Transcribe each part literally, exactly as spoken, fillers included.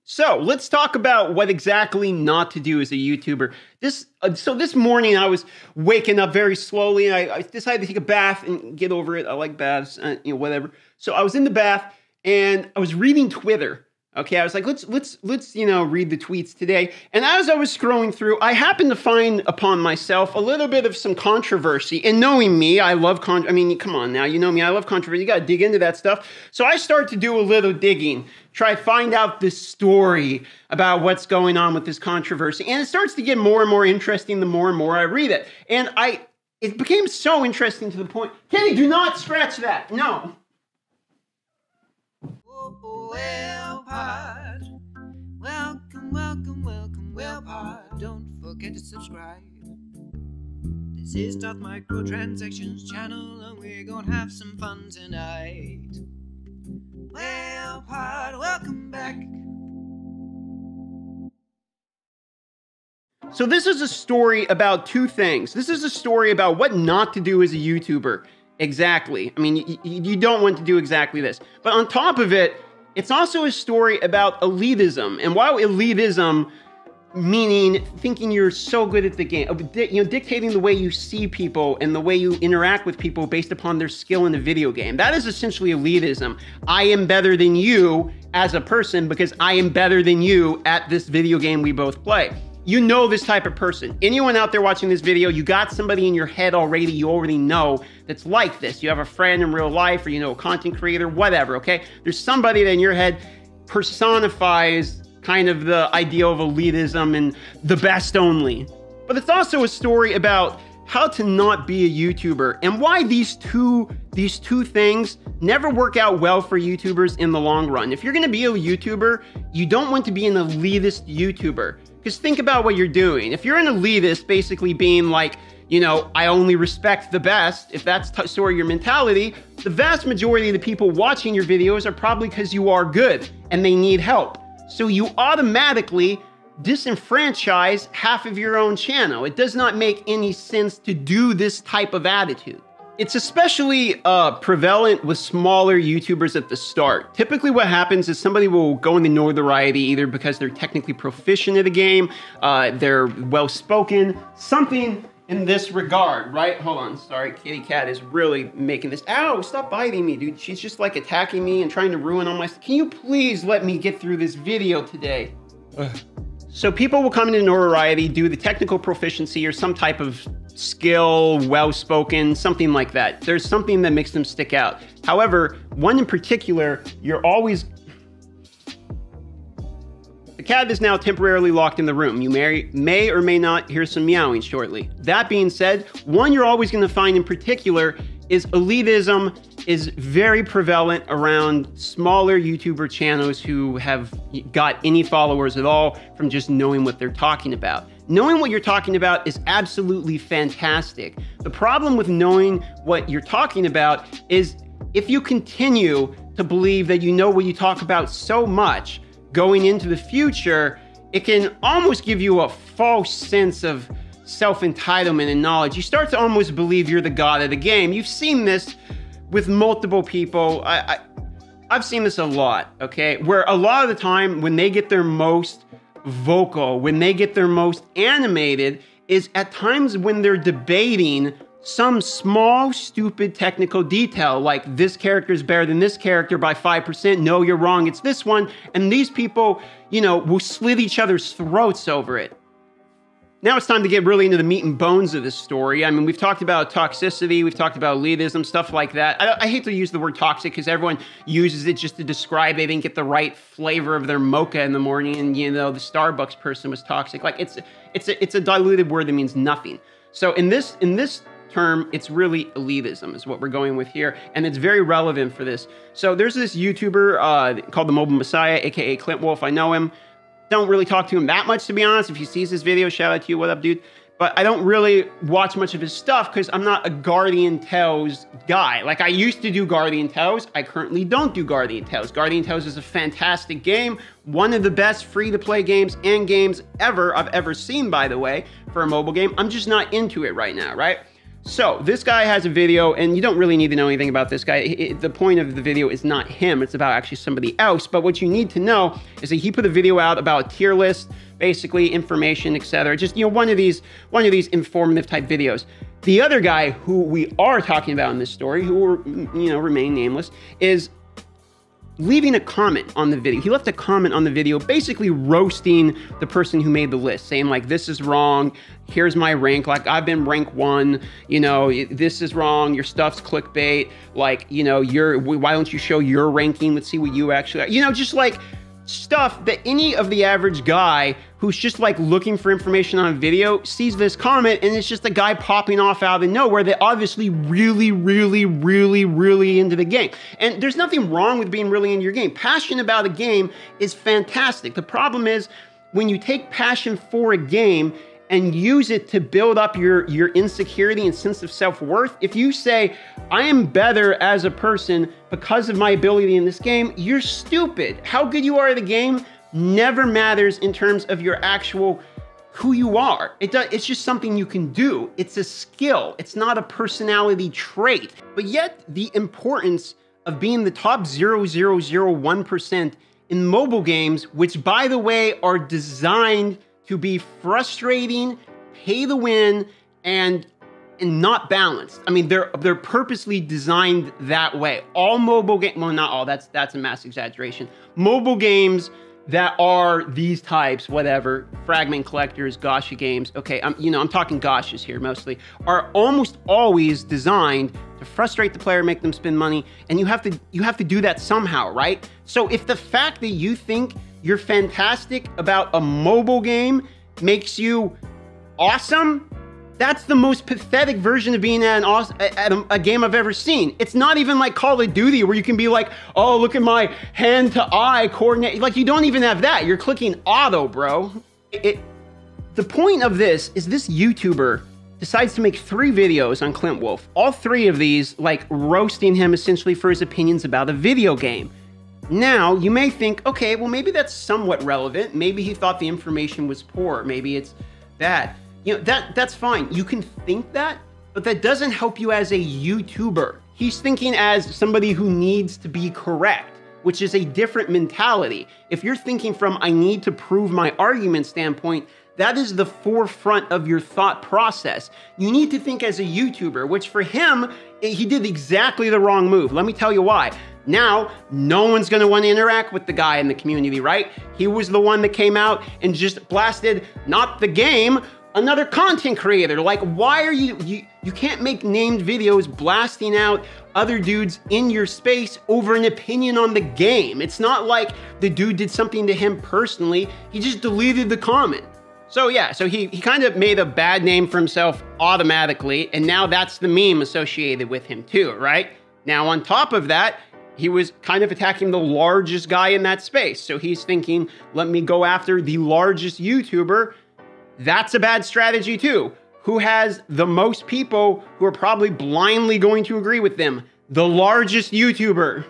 So let's talk about what exactly not to do as a YouTuber. This uh, so this morning I was waking up very slowly, and I, I decided to take a bath and get over it. I like baths, uh, you know, whatever. So I was in the bath and I was reading Twitter. Okay, I was like, let's let's let's you know read the tweets today. And as I was scrolling through, I happened to find upon myself a little bit of some controversy. And knowing me, I love con. I mean, come on now, you know me, I love controversy. You got to dig into that stuff. So I started to do a little digging, try to find out this story about what's going on with this controversy. And it starts to get more and more interesting the more and more I read it. And I, it became so interesting to the point. Kenny, do not scratch that. No. Well, pod. Welcome, welcome, welcome, well, pod. Don't forget to subscribe. This is Dot Microtransactions channel, and we're gonna have some fun tonight. Well, pod, welcome back. So this is a story about two things. This is a story about what not to do as a YouTuber. Exactly. I mean, y- you don't want to do exactly this. But on top of it, it's also a story about elitism. And while elitism, meaning thinking you're so good at the game, you know, dictating the way you see people and the way you interact with people based upon their skill in the video game, that is essentially elitism. I am better than you as a person because I am better than you at this video game we both play. You know this type of person. Anyone out there watching this video, you got somebody in your head already, you already know that's like this. You have a friend in real life, or you know, a content creator, whatever, okay? There's somebody that in your head personifies kind of the ideal of elitism and the best only. But it's also a story about how to not be a YouTuber and why these two, these two things never work out well for YouTubers in the long run. If you're gonna be a YouTuber, you don't want to be an elitist YouTuber. Because think about what you're doing. If you're an elitist, basically being like, you know, I only respect the best, if that's t- sort of your mentality, the vast majority of the people watching your videos are probably because you are good and they need help. So you automatically disenfranchise half of your own channel. It does not make any sense to do this type of attitude. It's especially uh, prevalent with smaller YouTubers at the start. Typically what happens is somebody will go into notoriety either because they're technically proficient at a game, uh, they're well-spoken, something in this regard, right? Hold on, sorry, kitty cat is really making this. Ow, stop biting me, dude. She's just like attacking me and trying to ruin all my, can you please let me get through this video today? Ugh. So people will come into notoriety, do the technical proficiency or some type of skill, well-spoken, something like that. There's something that makes them stick out. However, one in particular, you're always... The cat is now temporarily locked in the room. You may, may or may not hear some meowing shortly. That being said, one you're always going to find in particular is elitism is very prevalent around smaller YouTuber channels who have got any followers at all from just knowing what they're talking about. Knowing what you're talking about is absolutely fantastic. The problem with knowing what you're talking about is if you continue to believe that you know what you talk about so much going into the future, it can almost give you a false sense of self-entitlement and knowledge. You start to almost believe you're the god of the game. You've seen this with multiple people. I, I, I've seen this a lot, okay? Where a lot of the time when they get their most vocal, when they get their most animated, is at times when they're debating some small, stupid technical detail, like this character is better than this character by five percent. No, you're wrong, it's this one. And these people, you know, will slit each other's throats over it. Now it's time to get really into the meat and bones of this story. I mean, we've talked about toxicity, we've talked about elitism, stuff like that. I, I hate to use the word toxic because everyone uses it just to describe they didn't get the right flavor of their mocha in the morning and, you know, the Starbucks person was toxic. Like, it's it's a, it's a diluted word that means nothing. So in this in this term, it's really elitism is what we're going with here, and it's very relevant for this. So there's this YouTuber uh, called the Mobile Messiah, aka Clint Wolf. I know him. Don't really talk to him that much, to be honest. If he sees this video, shout out to you. What up, dude? But I don't really watch much of his stuff because I'm not a Guardian Tales guy. Like, I used to do Guardian Tales. I currently don't do Guardian Tales. Guardian Tales is a fantastic game. One of the best free-to-play games and games ever I've ever seen, by the way, for a mobile game. I'm just not into it right now, right? So this guy has a video, and you don't really need to know anything about this guy. It, it, the point of the video is not him. It's about actually somebody else. But what you need to know is that he put a video out about a tier list, basically information, et cetera. Just, you know, one of these, one of these informative type videos. The other guy who we are talking about in this story, who will, you know, remain nameless, is leaving a comment on the video. He left a comment on the video basically roasting the person who made the list, saying like, this is wrong, here's my rank, like I've been rank one, you know, this is wrong, your stuff's clickbait, like, you know, you're, why don't you show your ranking, let's see what you actually are. You know, just like stuff that any of the average guy who's just like looking for information on a video sees this comment, and it's just a guy popping off out of nowhere that obviously really, really, really, really into the game. And there's nothing wrong with being really into your game. Passion about a game is fantastic. The problem is when you take passion for a game and use it to build up your, your insecurity and sense of self-worth, if you say, I am better as a person because of my ability in this game, you're stupid. How good you are at the game never matters in terms of your actual who you are. It does, it's just something you can do. It's a skill. It's not a personality trait. But yet the importance of being the top zero point zero zero one percent in mobile games, which by the way are designed to be frustrating, pay to win, and and not balanced. I mean, they're they're purposely designed that way. All mobile games, well, not all. That's that's a mass exaggeration. Mobile games that are these types, whatever, fragment collectors, gacha games. Okay, I'm you know I'm talking gachas here mostly. Are almost always designed to frustrate the player, make them spend money, and you have to you have to do that somehow, right? So if the fact that you think you're fantastic about a mobile game makes you awesome, that's the most pathetic version of being at, an awesome, at a, a game I've ever seen. It's not even like Call of Duty where you can be like, oh, look at my hand-to-eye coordinate. Like, you don't even have that. You're clicking auto, bro. It, it, the point of this is this YouTuber decides to make three videos on Clint Wolf. All three of these, like, roasting him essentially for his opinions about a video game. Now, you may think, okay, well, maybe that's somewhat relevant. Maybe he thought the information was poor. Maybe it's that. You know, that that's fine. You can think that, but that doesn't help you as a YouTuber. He's thinking as somebody who needs to be correct, which is a different mentality. If you're thinking from, I need to prove my argument standpoint, that is the forefront of your thought process. You need to think as a YouTuber, which for him, he did exactly the wrong move. Let me tell you why. Now, no one's gonna wanna interact with the guy in the community, right? He was the one that came out and just blasted, not the game, another content creator. Like, why are you, you, you can't make named videos blasting out other dudes in your space over an opinion on the game. It's not like the dude did something to him personally. He just deleted the comment. So yeah, so he, he kind of made a bad name for himself automatically, and now that's the meme associated with him too, right? Now on top of that, he was kind of attacking the largest guy in that space. So he's thinking, let me go after the largest YouTuber. That's a bad strategy too. Who has the most people who are probably blindly going to agree with them? The largest YouTuber.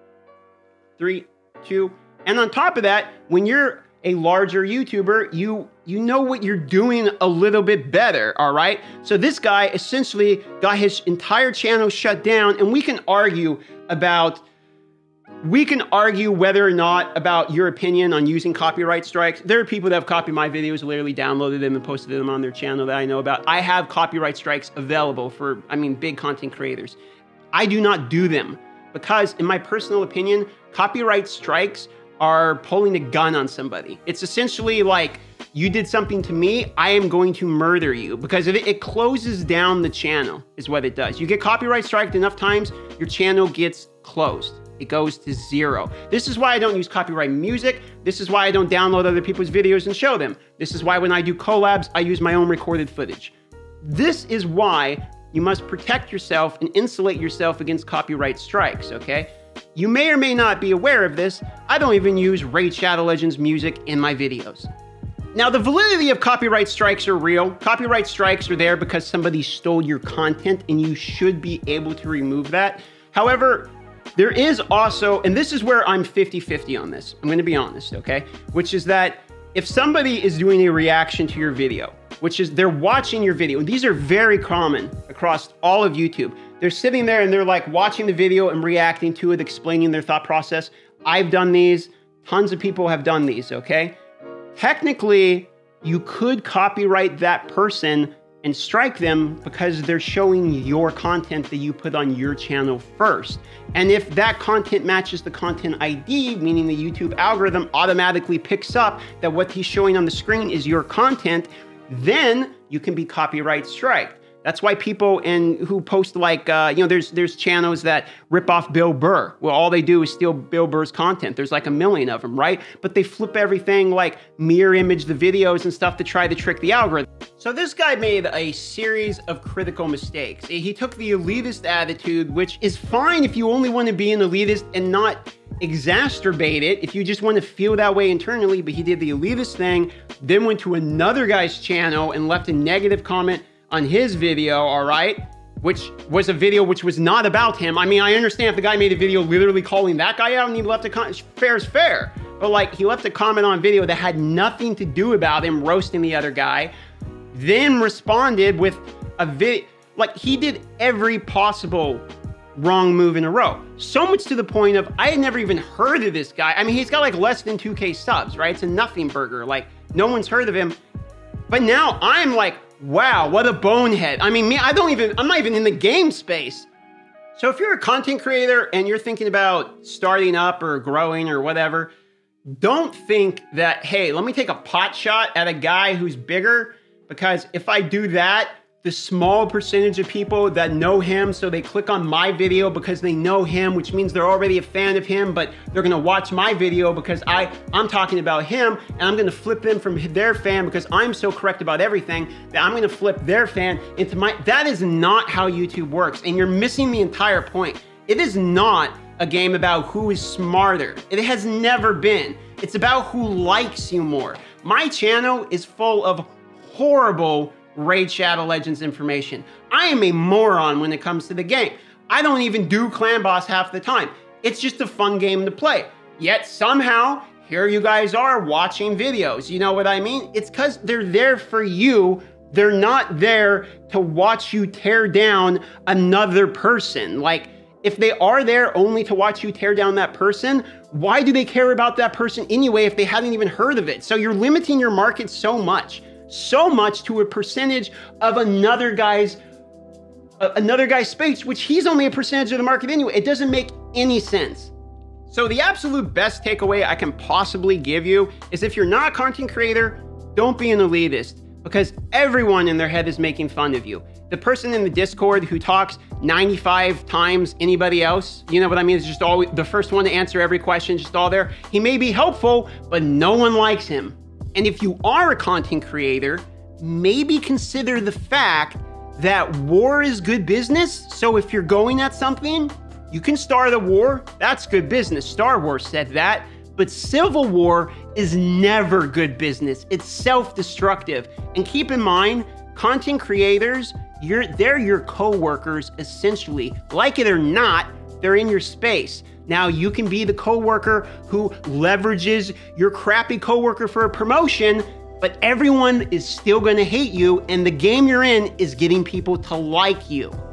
Three, two, and on top of that, when you're a larger YouTuber, you you know what you're doing a little bit better, all right? So this guy essentially got his entire channel shut down, and we can argue about We can argue whether or not about your opinion on using copyright strikes. There are people that have copied my videos, literally downloaded them and posted them on their channel that I know about. I have copyright strikes available for, I mean, big content creators. I do not do them because, in my personal opinion, copyright strikes are pulling a gun on somebody. It's essentially like, you did something to me, I am going to murder you, because it, it closes down the channel is what it does. You get copyright striked enough times, your channel gets closed. It goes to zero. This is why I don't use copyright music. This is why I don't download other people's videos and show them. This is why when I do collabs, I use my own recorded footage. This is why you must protect yourself and insulate yourself against copyright strikes, okay? You may or may not be aware of this. I don't even use Raid Shadow Legends music in my videos. Now, the validity of copyright strikes are real. Copyright strikes are there because somebody stole your content and you should be able to remove that. However, there is also, and this is where I'm fifty fifty on this, I'm gonna be honest, okay? Which is that if somebody is doing a reaction to your video which is they're watching your video. And these are very common across all of YouTube. They're sitting there and they're like watching the video and reacting to it, explaining their thought process. I've done these. Tons of people have done these, okay? Technically, you could copyright that person and strike them because they're showing your content that you put on your channel first. And if that content matches the content I D, meaning the YouTube algorithm automatically picks up that what he's showing on the screen is your content, then you can be copyright striked. That's why people in who post like, uh, you know, there's there's channels that rip off Bill Burr. Well, all they do is steal Bill Burr's content. There's like a million of them, right? But they flip everything, like mirror image the videos and stuff to try to trick the algorithm. So this guy made a series of critical mistakes. He took the elitist attitude, which is fine if you only want to be an elitist and not exacerbate it, if you just want to feel that way internally, but he did the elitist thing, then went to another guy's channel and left a negative comment on his video, all right, which was a video which was not about him. I mean, I understand if the guy made a video literally calling that guy out and he left a comment, fair is fair. But like, he left a comment on video that had nothing to do about him roasting the other guy, then responded with a video, like he did every possible wrong move in a row. So much to the point of, I had never even heard of this guy. I mean, he's got like less than two K subs, right? It's a nothing burger. Like, no one's heard of him. But now I'm like, wow, what a bonehead. I mean, me, I don't even, I'm not even in the game space. So if you're a content creator and you're thinking about starting up or growing or whatever, don't think that, hey, let me take a pot shot at a guy who's bigger, because if I do that, the small percentage of people that know him, so they click on my video because they know him, which means they're already a fan of him, but they're gonna watch my video because I, I'm talking about him, and I'm gonna flip them from their fan because I'm so correct about everything that I'm gonna flip their fan into my, that is not how YouTube works, and you're missing the entire point. It is not a game about who is smarter. It has never been. It's about who likes you more. My channel is full of horrible Raid Shadow Legends information. I am a moron when it comes to the game. I don't even do Clan Boss half the time. It's just a fun game to play. Yet somehow, here you guys are watching videos. You know what I mean? It's because they're there for you. They're not there to watch you tear down another person. Like, if they are there only to watch you tear down that person, why do they care about that person anyway if they hadn't even heard of it? So you're limiting your market so much. so much to a percentage of another guy's uh, another guy's space, which he's only a percentage of the market anyway. It doesn't make any sense. So the absolute best takeaway I can possibly give you is, if you're not a content creator, don't be an elitist, because everyone in their head is making fun of you. The person in the Discord who talks ninety-five times anybody else, you know what I mean? It's just always the first one to answer every question, just all there. He may be helpful, but no one likes him. And if you are a content creator, maybe consider the fact that war is good business. So if you're going at something, you can start a war. That's good business. Star Wars said that. But civil war is never good business. It's self-destructive. And keep in mind, content creators, you're, they're your co-workers essentially. Like it or not, they're in your space. Now, you can be the coworker who leverages your crappy coworker for a promotion, but everyone is still gonna hate you, and the game you're in is getting people to like you.